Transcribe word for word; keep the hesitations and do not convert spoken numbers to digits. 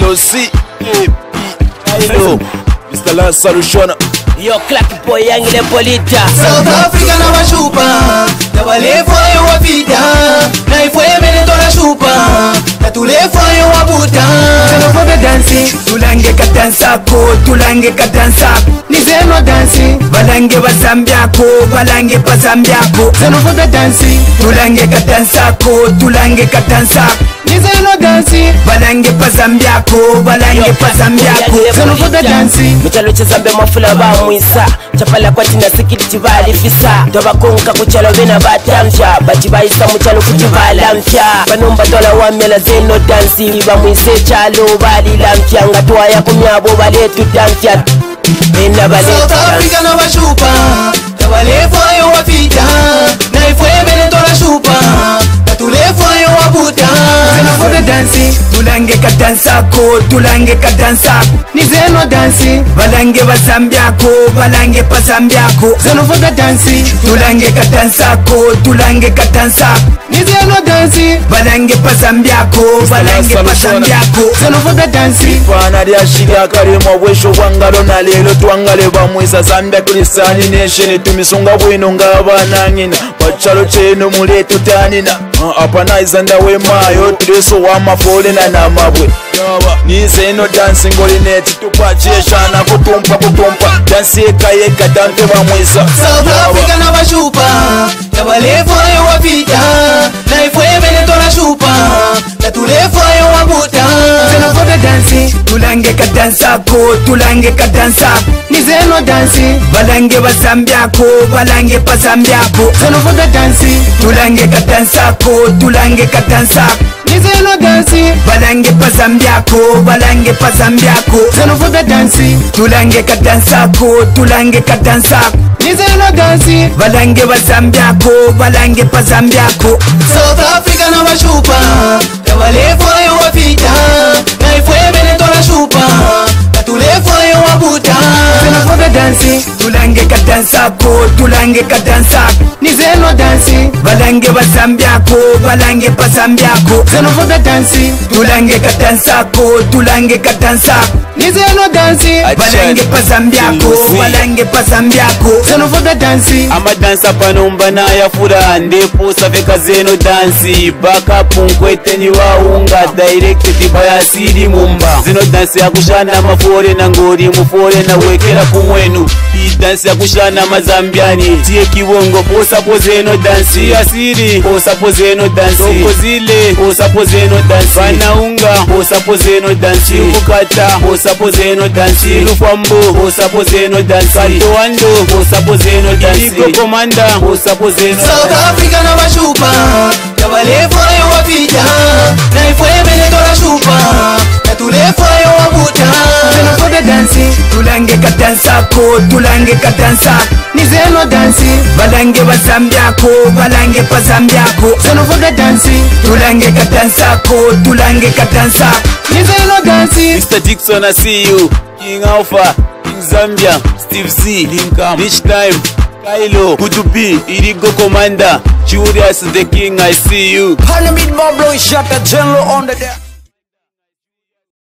L C Hello Mister Lance Solution. Yo Clack Boy Yangile Polita South Africa na washupa na walefu ayo wapita na ifwe meneto na shupa na tulefu ayo wabuta Xenophobe dansi tulange katansako tulange katansako nizeno dansi balange basambyako balange basambyako Xenophobe dansi tulange katansako tulange katansako nizeno dansi balange basambyako balange basambyako Xenophobe dansi Mchalo chezambe mafula ba mwisa chapala kwa tina sikiti bali fisa ndobakonka kuchalo bena batamsha bati baisa mchalo kutivala mfya banomba dola wamela zeno dansi ba mwise chalo bali lamfya ngatwa ya kumyabo baletu damfya ena baletu South Africa na washupa na walefu ayo wapita na ifwe meneto na shupa na tulefu ayo wabuta Xenophobe dansi tulange katansako tulange katansako nizeno dansi balange basambyako balange basambyako Xenophobe dansi tulange katansako tulange katansako nizeno dansi balange basambyako balange basambyako Xenophobe dansi Fana lya shirya kalimo bwesho bwangalo na lelo twangale bamwisa Zambia Christian Nation tumisunga bwino ngabana ngina bachalo cheno muletu tanina apanize ndawe mayo tuleso wa mafole na namabwe nizeno dancing olineti tupacheshana kutumpa kutumpa dansi eka eka dante bamwisa South Africa na washupa na walefu ayo wapita na ifwe meneto na shupa na tulefu ayo wabuta Xenophobe dansi tulange katansako tulange katansako nizeno dansi balange basambyako balange basambyako Xenophobe dansi tulange katansako tulange katansako nizeno dansi balange basambyako balange basambyako Xenophobe dansi tulange katansako tulange katansako nizeno dansi balange basambyako balange basambyako South Africa na washupa na walefu ayo wapita na ifwe meneto na shupa na tulefu ayo wabuta Xenophobe dansi tulange katansako tulange katansako nizeno dansi balange basambyako balange basambyako Xenophobe dansi tulange katansako tulange katansako nizeno dansi balange basambyako balange basambyako Xenophobe dansi amadansa panomba na yafura ndipo safeka zeno dansi baka punkwete ni waunga directed by asili mumba zeno dansi ya kushana mafore na ngori mufore na wekera kumwenu i dansi ya kushana mazambiani tie kibongo posa pozeno dansi asili posa pozeno dansi opozile posa pozeno dansi panaunga posa pozeno dansi ukata posa pozeno dansi lufambo posa pozeno dansi katoando posa pozeno dansi iko komanda posa pozeno South Africa na washupa na walefu ayo wapita na ifwe meneto na shupa na tulefu ayo wabuta Xenophobe dansi tulange katansako tulange katansako nizeno dansi balange basambyako balange basambyako Xenophobe dansi tulange katansako tulange katansako nizeno dansi Mister Dixon, I see you. King Alpha, King Zambia, Steve Z, Linkam, Rich Time, Kylo, good to be, Irigo Commander, Julius the King, I see you. Pyramid Mob blowing shot at general on the deck.